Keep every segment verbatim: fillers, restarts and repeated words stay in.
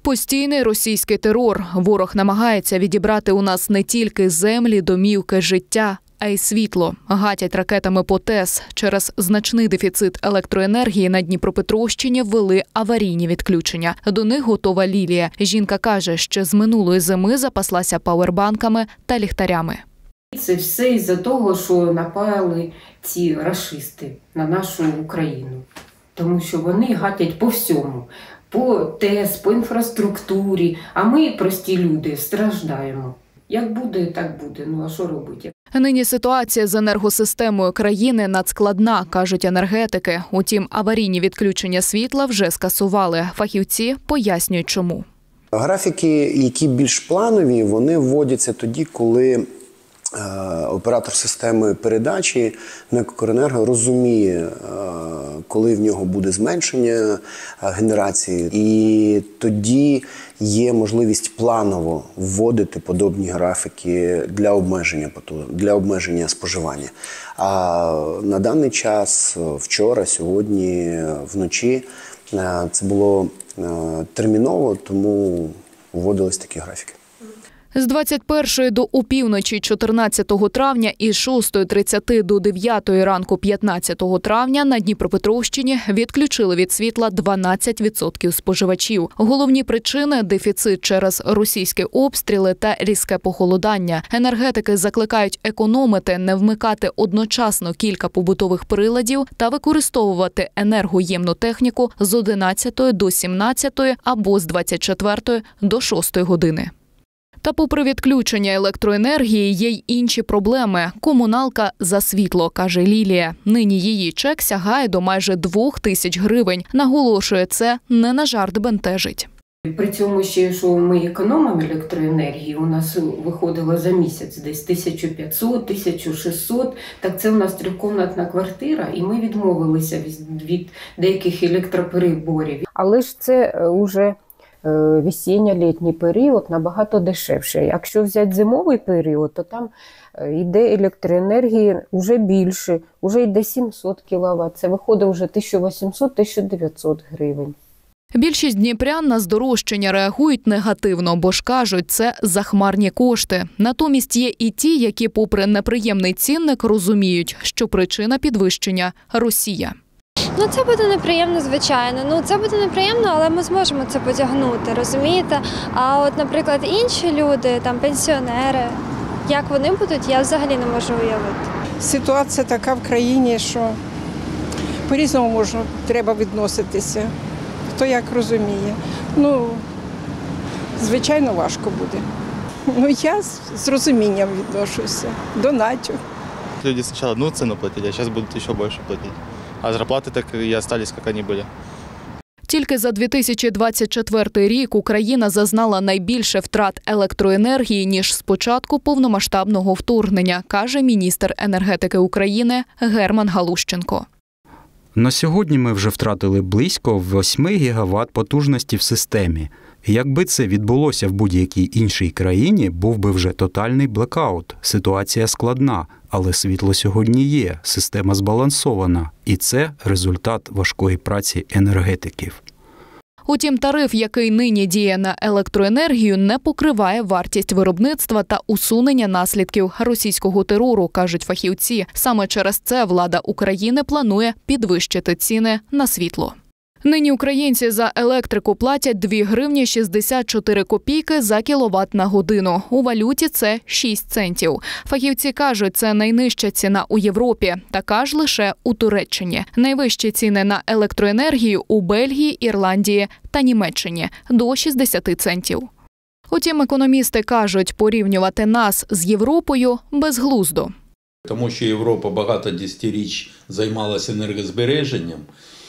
Постійний російський терор. Ворог намагається відібрати у нас не тільки землі, домівки, життя, а й світло. Гатять ракетами по ТЕС. Через значний дефіцит електроенергії на Дніпропетровщині ввели аварійні відключення. До них готова Лілія. Жінка каже, що з минулої зими запаслася павербанками та ліхтарями. Це все із-за того, що напали ці рашисти на нашу Україну. Тому що вони гатять по всьому. По ТЕС, по інфраструктурі, а ми, прості люди, страждаємо. Як буде, так буде. Ну а що робити? Нині ситуація з енергосистемою країни надскладна, кажуть енергетики. Утім, аварійні відключення світла вже скасували. Фахівці пояснюють, чому. Графіки, які більш планові, вони вводяться тоді, коли оператор системи передачі НЕК «Укренерго» розуміє, коли в нього буде зменшення генерації, і тоді є можливість планово вводити подобні графіки для обмеження, для обмеження споживання. А на даний час, вчора, сьогодні, вночі, це було терміново, тому вводились такі графіки. З двадцять першої до опівночі чотирнадцятого травня і з шостої тридцяти до дев'ятої ранку п'ятнадцятого травня на Дніпропетровщині відключили від світла дванадцять відсотків споживачів. Головні причини – дефіцит через російські обстріли та різке похолодання. Енергетики закликають економити, не вмикати одночасно кілька побутових приладів та використовувати енергоємну техніку з одинадцятої до сімнадцятої або з двадцять четвертої до шостої години. Та попри відключення електроенергії є й інші проблеми. Комуналка за світло, каже Лілія. Нині її чек сягає до майже двох тисяч гривень. Наголошує, це не на жарт бентежить. При цьому ще, що ми економимо електроенергію, у нас виходило за місяць десь тисяча п'ятсот - тисяча шістсот, так це у нас трикомнатна квартира, і ми відмовилися від, від деяких електропереборів. Але ж це вже весінньо-літній період набагато дешевше. Якщо взяти зимовий період, то там йде електроенергії вже більше, вже йде сімсот кіловат. Це виходить вже тисяча вісімсот - тисяча дев'ятсот гривень. Більшість дніпрян на здорожчання реагують негативно, бо ж кажуть, це захмарні кошти. Натомість є і ті, які попри неприємний цінник розуміють, що причина підвищення – Росія. Ну, це буде неприємно, звичайно. Ну, це буде неприємно, але ми зможемо це потягнути, розумієте? А от, наприклад, інші люди, там, пенсіонери, як вони будуть, я взагалі не можу уявити. Ситуація така в країні, що по-різному можна, треба відноситися. Хто як розуміє. Ну, звичайно, важко буде. Ну, я з розумінням відношуся, донатю. Люди спочатку одну ціну платили, а зараз будуть ще більше платити. А зарплати так і залишились, як вони були. Тільки за дві тисячі двадцять четвертий рік Україна зазнала найбільше втрат електроенергії, ніж з початку повномасштабного вторгнення, каже міністр енергетики України Герман Галущенко. На сьогодні ми вже втратили близько восьми гігават потужності в системі. Якби це відбулося в будь-якій іншій країні, був би вже тотальний блекаут. Ситуація складна, але світло сьогодні є, система збалансована. І це результат важкої праці енергетиків. Утім, тариф, який нині діє на електроенергію, не покриває вартість виробництва та усунення наслідків російського терору, кажуть фахівці. Саме через це влада України планує підвищити ціни на світло. Нині українці за електрику платять дві гривні шістдесят чотири копійки за кіловат на годину. У валюті це шість центів. Фахівці кажуть, це найнижча ціна у Європі. Така ж лише у Туреччині. Найвищі ціни на електроенергію у Бельгії, Ірландії та Німеччині – до шістдесят центів. Утім, економісти кажуть, порівнювати нас з Європою безглуздо. Тому що Європа багато десятиріч займалася енергозбереженням,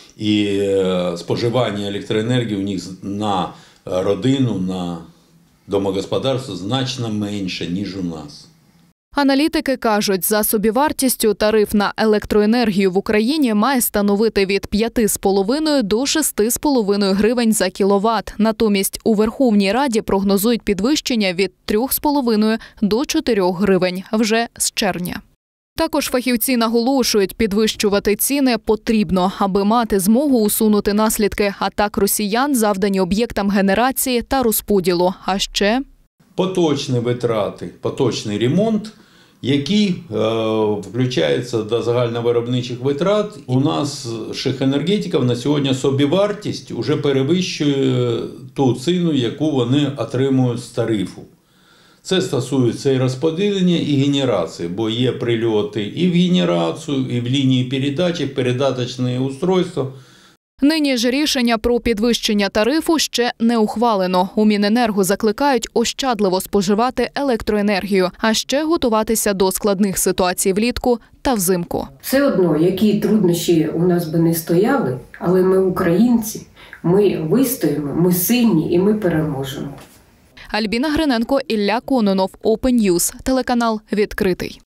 і споживання електроенергії у них на родину, на домогосподарство значно менше, ніж у нас. Аналітики кажуть, за собівартістю тариф на електроенергію в Україні має становити від п'яти з половиною до шести з половиною гривень за кіловат. Натомість у Верховній Раді прогнозують підвищення від трьох з половиною до чотирьох гривень вже з червня. Також фахівці наголошують, підвищувати ціни потрібно, аби мати змогу усунути наслідки атак росіян, завдані об'єктам генерації та розподілу. А ще поточні витрати, поточний ремонт, який е, включається до загальновиробничих витрат. У нас шахенергетиків на сьогодні собівартість вже перевищує ту ціну, яку вони отримують з тарифу. Це стосується і розподілення, і генерації, бо є прильоти і в генерацію, і в лінії передачі, передаточне устройство. Нині ж рішення про підвищення тарифу ще не ухвалено. У Міненерго закликають ощадливо споживати електроенергію, а ще готуватися до складних ситуацій влітку та взимку. Все одно, які труднощі у нас би не стояли, але ми українці, ми вистоїмо, ми сильні і ми переможемо. Альбіна Гриненко, Ілля Кононов, Open News, телеканал «Відкритий».